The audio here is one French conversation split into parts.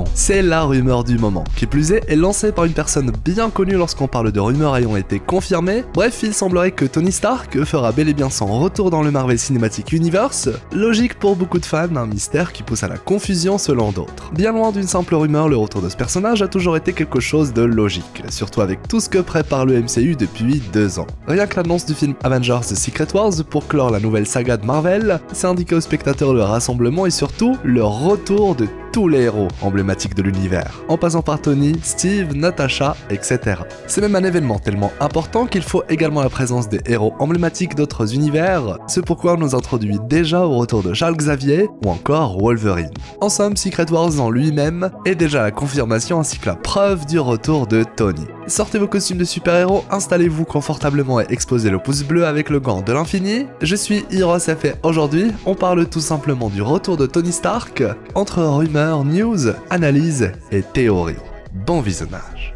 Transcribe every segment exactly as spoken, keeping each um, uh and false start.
C'est la rumeur du moment. Qui plus est, est lancée par une personne bien connue lorsqu'on parle de rumeurs ayant été confirmées. Bref, il semblerait que Tony Stark fera bel et bien son retour dans le Marvel Cinematic Universe. Logique pour beaucoup de fans, un mystère qui pousse à la confusion selon d'autres. Bien loin d'une simple rumeur, le retour de ce personnage a toujours été quelque chose de logique, surtout avec tout ce que prépare le M C U depuis deux ans. Rien que l'annonce du film Avengers The Secret Wars pour clore la nouvelle saga de Marvel, c'est indiquer aux spectateurs le rassemblement et surtout le retour de tous les héros emblématiques de l'univers, en passant par Tony, Steve, Natasha, et cetera. C'est même un événement tellement important qu'il faut également la présence des héros emblématiques d'autres univers, c'est pourquoi on nous introduit déjà au retour de Charles Xavier ou encore Wolverine. En somme, Secret Wars en lui-même est déjà la confirmation ainsi que la preuve du retour de Tony. Sortez vos costumes de super-héros, installez-vous confortablement et exposez le pouce bleu avec le gant de l'infini. Je suis Heroes F et aujourd'hui, on parle tout simplement du retour de Tony Stark entre rumeurs, news, analyses et théories. Bon visionnage.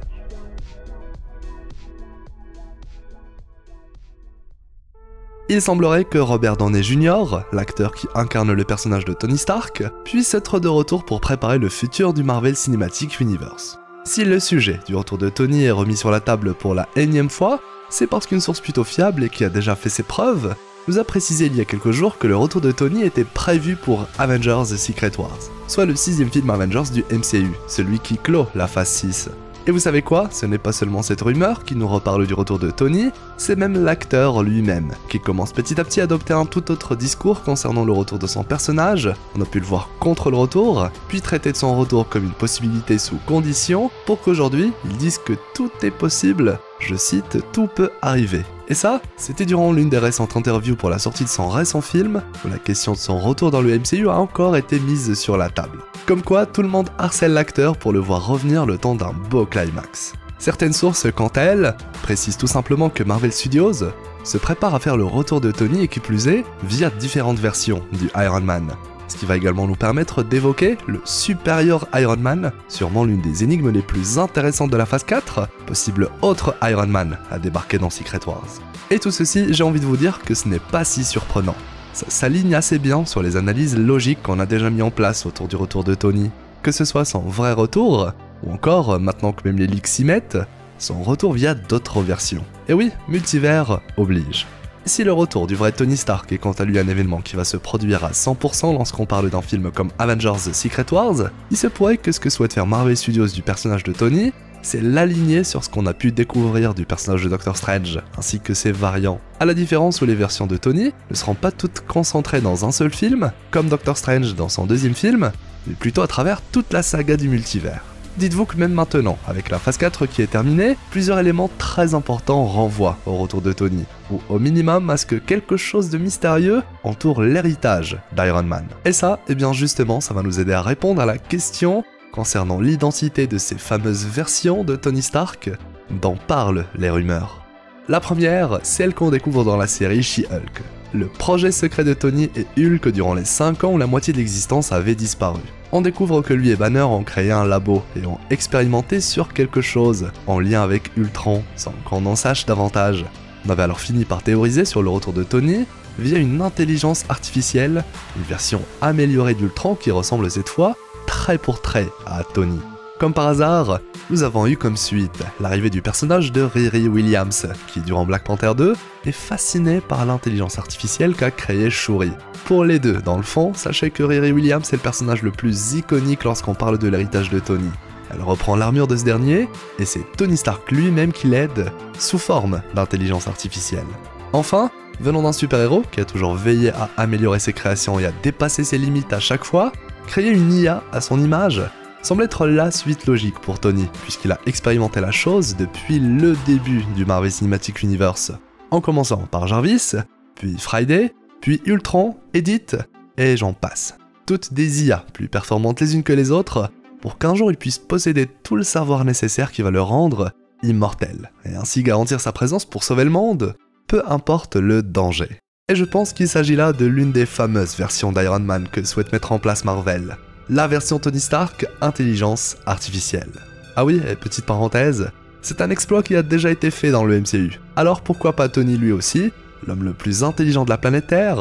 Il semblerait que Robert Downey junior, l'acteur qui incarne le personnage de Tony Stark, puisse être de retour pour préparer le futur du Marvel Cinematic Universe. Si le sujet du retour de Tony est remis sur la table pour la énième fois, c'est parce qu'une source plutôt fiable et qui a déjà fait ses preuves nous a précisé il y a quelques jours que le retour de Tony était prévu pour Avengers The Secret Wars, soit le sixième film Avengers du M C U, celui qui clôt la phase six. Et vous savez quoi? Ce n'est pas seulement cette rumeur qui nous reparle du retour de Tony, c'est même l'acteur lui-même, qui commence petit à petit à adopter un tout autre discours concernant le retour de son personnage. On a pu le voir contre le retour, puis traiter de son retour comme une possibilité sous condition, pour qu'aujourd'hui, ils disent que tout est possible. Je cite, tout peut arriver. Et ça, c'était durant l'une des récentes interviews pour la sortie de son récent film, où la question de son retour dans le M C U a encore été mise sur la table. Comme quoi, tout le monde harcèle l'acteur pour le voir revenir le temps d'un beau climax. Certaines sources, quant à elles, précisent tout simplement que Marvel Studios se prépare à faire le retour de Tony et qui plus est, via différentes versions du Iron Man. Ce qui va également nous permettre d'évoquer le supérieur Iron Man, sûrement l'une des énigmes les plus intéressantes de la phase quatre, possible autre Iron Man à débarquer dans Secret Wars. Et tout ceci, j'ai envie de vous dire que ce n'est pas si surprenant. Ça s'aligne assez bien sur les analyses logiques qu'on a déjà mis en place autour du retour de Tony, que ce soit son vrai retour, ou encore, maintenant que même les leaks s'y mettent, son retour via d'autres versions. Et oui, multivers oblige. Si le retour du vrai Tony Stark est quant à lui un événement qui va se produire à cent pour cent lorsqu'on parle d'un film comme Avengers The Secret Wars, il se pourrait que ce que souhaite faire Marvel Studios du personnage de Tony, c'est l'aligner sur ce qu'on a pu découvrir du personnage de Doctor Strange, ainsi que ses variants. À la différence où les versions de Tony ne seront pas toutes concentrées dans un seul film, comme Doctor Strange dans son deuxième film, mais plutôt à travers toute la saga du multivers. Dites-vous que même maintenant, avec la phase quatre qui est terminée, plusieurs éléments très importants renvoient au retour de Tony, ou au minimum à ce que quelque chose de mystérieux entoure l'héritage d'Iron Man. Et ça, eh bien justement, ça va nous aider à répondre à la question concernant l'identité de ces fameuses versions de Tony Stark dont parlent les rumeurs. La première, celle qu'on découvre dans la série She-Hulk, le projet secret de Tony et Hulk durant les cinq ans où la moitié de l'existence avait disparu. On découvre que lui et Banner ont créé un labo et ont expérimenté sur quelque chose en lien avec Ultron, sans qu'on en sache davantage. On avait alors fini par théoriser sur le retour de Tony via une intelligence artificielle, une version améliorée d'Ultron qui ressemble cette fois trait pour trait à Tony. Comme par hasard, nous avons eu comme suite l'arrivée du personnage de Riri Williams, qui durant Black Panther deux est fasciné par l'intelligence artificielle qu'a créée Shuri. Pour les deux, dans le fond, sachez que Riri Williams est le personnage le plus iconique lorsqu'on parle de l'héritage de Tony. Elle reprend l'armure de ce dernier, et c'est Tony Stark lui-même qui l'aide, sous forme d'intelligence artificielle. Enfin, venant d'un super-héros qui a toujours veillé à améliorer ses créations et à dépasser ses limites à chaque fois, créer une I A à son image semble être la suite logique pour Tony, puisqu'il a expérimenté la chose depuis le début du Marvel Cinematic Universe, en commençant par Jarvis, puis Friday, puis Ultron, Edith, et j'en passe. Toutes des I A plus performantes les unes que les autres, pour qu'un jour il puisse posséder tout le savoir nécessaire qui va le rendre immortel, et ainsi garantir sa présence pour sauver le monde, peu importe le danger. Et je pense qu'il s'agit là de l'une des fameuses versions d'Iron Man que souhaite mettre en place Marvel. La version Tony Stark, intelligence artificielle. Ah oui, et petite parenthèse, c'est un exploit qui a déjà été fait dans le M C U. Alors pourquoi pas Tony lui aussi, l'homme le plus intelligent de la planète Terre,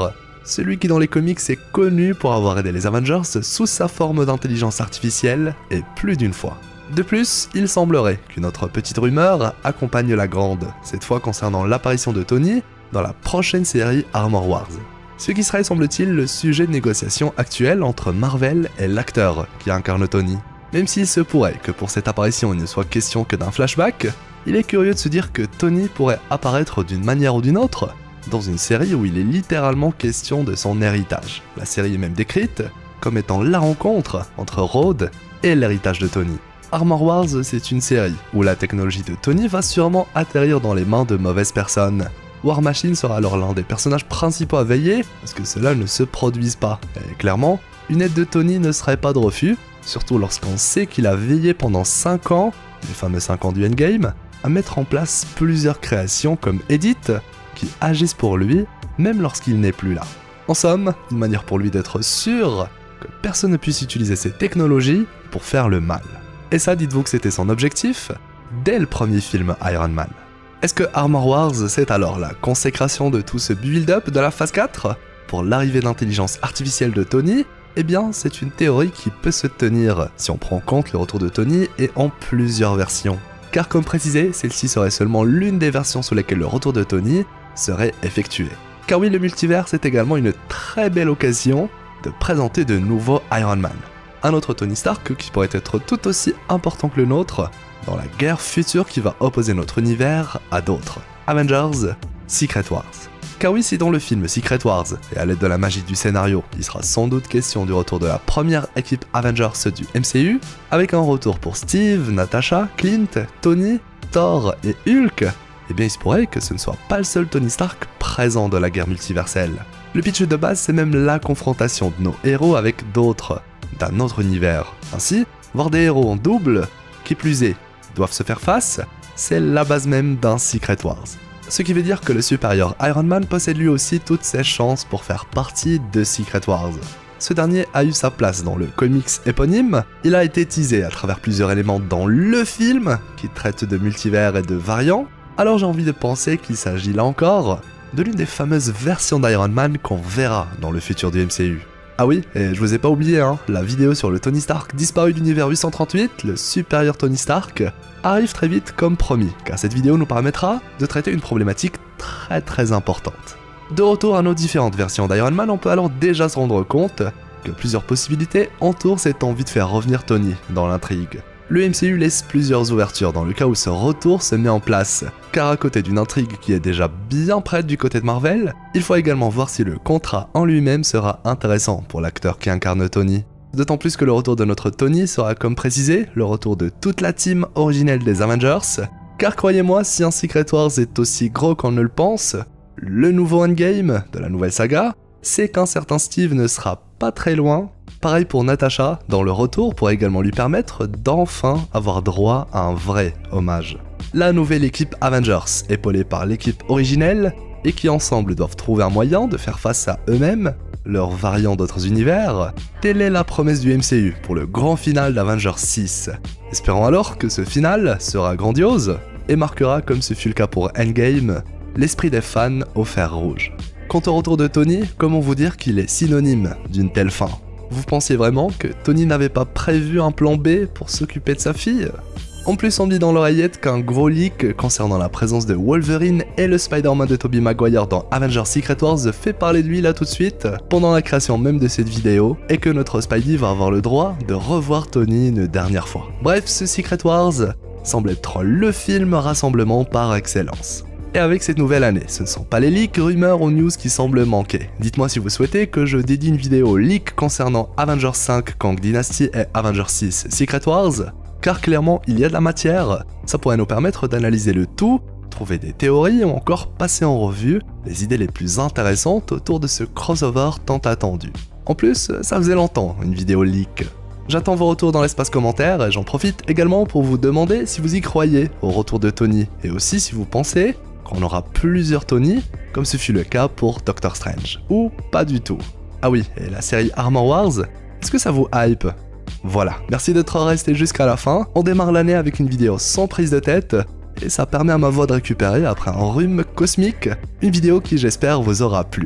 celui qui dans les comics est connu pour avoir aidé les Avengers sous sa forme d'intelligence artificielle, et plus d'une fois. De plus, il semblerait qu'une autre petite rumeur accompagne la grande, cette fois concernant l'apparition de Tony dans la prochaine série Armor Wars. Ce qui serait, semble-t-il, le sujet de négociation actuel entre Marvel et l'acteur qui incarne Tony. Même s'il se pourrait que pour cette apparition il ne soit question que d'un flashback, il est curieux de se dire que Tony pourrait apparaître d'une manière ou d'une autre dans une série où il est littéralement question de son héritage. La série est même décrite comme étant la rencontre entre Rhodes et l'héritage de Tony. Armor Wars, c'est une série où la technologie de Tony va sûrement atterrir dans les mains de mauvaises personnes. War Machine sera alors l'un des personnages principaux à veiller, parce que cela ne se produise pas. Et clairement, une aide de Tony ne serait pas de refus, surtout lorsqu'on sait qu'il a veillé pendant cinq ans, les fameux cinq ans du Endgame, à mettre en place plusieurs créations comme Edith, qui agissent pour lui, même lorsqu'il n'est plus là. En somme, une manière pour lui d'être sûr que personne ne puisse utiliser ces technologies pour faire le mal. Et ça, dites-vous que c'était son objectif dès le premier film Iron Man. Est-ce que Armor Wars, c'est alors la consécration de tout ce build-up de la phase quatre pour l'arrivée d'intelligence artificielle de Tony? Eh bien, c'est une théorie qui peut se tenir si on prend en compte le retour de Tony et en plusieurs versions. Car comme précisé, celle-ci serait seulement l'une des versions sous lesquelles le retour de Tony serait effectué. Car oui, le multivers, c'est également une très belle occasion de présenter de nouveaux Iron Man. Un autre Tony Stark qui pourrait être tout aussi important que le nôtre dans la guerre future qui va opposer notre univers à d'autres. Avengers Secret Wars. Car oui, si dans le film Secret Wars, et à l'aide de la magie du scénario, il sera sans doute question du retour de la première équipe Avengers du M C U, avec un retour pour Steve, Natasha, Clint, Tony, Thor et Hulk, eh bien il se pourrait que ce ne soit pas le seul Tony Stark présent dans la guerre multiverselle. Le pitch de base, c'est même la confrontation de nos héros avec d'autres, d'un autre univers. Ainsi, voir des héros en double, qui plus est, doivent se faire face, c'est la base même d'un Secret Wars. Ce qui veut dire que le supérieur Iron Man possède lui aussi toutes ses chances pour faire partie de Secret Wars. Ce dernier a eu sa place dans le comics éponyme, il a été teasé à travers plusieurs éléments dans le film, qui traite de multivers et de variants, alors j'ai envie de penser qu'il s'agit là encore de l'une des fameuses versions d'Iron Man qu'on verra dans le futur du M C U. Ah oui, et je vous ai pas oublié, hein, la vidéo sur le Tony Stark disparu d'univers huit cent trente-huit, le supérieur Tony Stark, arrive très vite comme promis, car cette vidéo nous permettra de traiter une problématique très très importante. De retour à nos différentes versions d'Iron Man, on peut alors déjà se rendre compte que plusieurs possibilités entourent cette envie de faire revenir Tony dans l'intrigue. Le M C U laisse plusieurs ouvertures dans le cas où ce retour se met en place, car à côté d'une intrigue qui est déjà bien prête du côté de Marvel, il faut également voir si le contrat en lui-même sera intéressant pour l'acteur qui incarne Tony. D'autant plus que le retour de notre Tony sera, comme précisé, le retour de toute la team originelle des Avengers, car croyez-moi, si un Secret Wars est aussi gros qu'on ne le pense, le nouveau Endgame de la nouvelle saga, c'est qu'un certain Steve ne sera pas très loin. Pareil pour Natasha, dont le retour pourrait également lui permettre d'enfin avoir droit à un vrai hommage. La nouvelle équipe Avengers, épaulée par l'équipe originelle, et qui ensemble doivent trouver un moyen de faire face à eux-mêmes, leurs variants d'autres univers, telle est la promesse du M C U pour le grand final d'Avengers six. Espérons alors que ce final sera grandiose, et marquera, comme ce fut le cas pour Endgame, l'esprit des fans au fer rouge. Quant au retour de Tony, comment vous dire qu'il est synonyme d'une telle fin? Vous pensiez vraiment que Tony n'avait pas prévu un plan B pour s'occuper de sa fille? En plus, on dit dans l'oreillette qu'un gros leak concernant la présence de Wolverine et le Spider-Man de Tobey Maguire dans Avengers Secret Wars fait parler de lui là tout de suite, pendant la création même de cette vidéo, et que notre Spidey va avoir le droit de revoir Tony une dernière fois. Bref, ce Secret Wars semble être le film rassemblement par excellence. Et avec cette nouvelle année, ce ne sont pas les leaks, rumeurs ou news qui semblent manquer. Dites-moi si vous souhaitez que je dédie une vidéo leak concernant Avengers cinq Kang Dynasty et Avengers six Secret Wars, car clairement il y a de la matière, ça pourrait nous permettre d'analyser le tout, trouver des théories ou encore passer en revue les idées les plus intéressantes autour de ce crossover tant attendu. En plus, ça faisait longtemps, une vidéo leak. J'attends vos retours dans l'espace commentaire et j'en profite également pour vous demander si vous y croyez au retour de Tony, et aussi si vous pensez qu'on aura plusieurs Tony, comme ce fut le cas pour Doctor Strange, ou pas du tout. Ah oui, et la série Armor Wars, est-ce que ça vous hype? Voilà, merci d'être resté jusqu'à la fin, on démarre l'année avec une vidéo sans prise de tête, et ça permet à ma voix de récupérer après un rhume cosmique, une vidéo qui j'espère vous aura plu.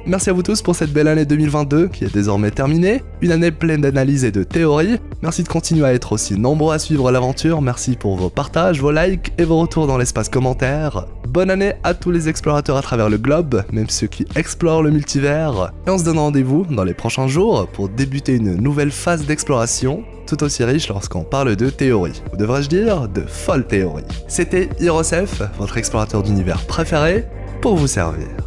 Merci à vous tous pour cette belle année deux mille vingt-deux qui est désormais terminée, une année pleine d'analyses et de théories. Merci de continuer à être aussi nombreux à suivre l'aventure, merci pour vos partages, vos likes et vos retours dans l'espace commentaire. Bonne année à tous les explorateurs à travers le globe, même ceux qui explorent le multivers. Et on se donne rendez-vous dans les prochains jours pour débuter une nouvelle phase d'exploration, tout aussi riche lorsqu'on parle de théorie, ou devrais-je dire de folles théories. C'était Hirosef, votre explorateur d'univers préféré, pour vous servir.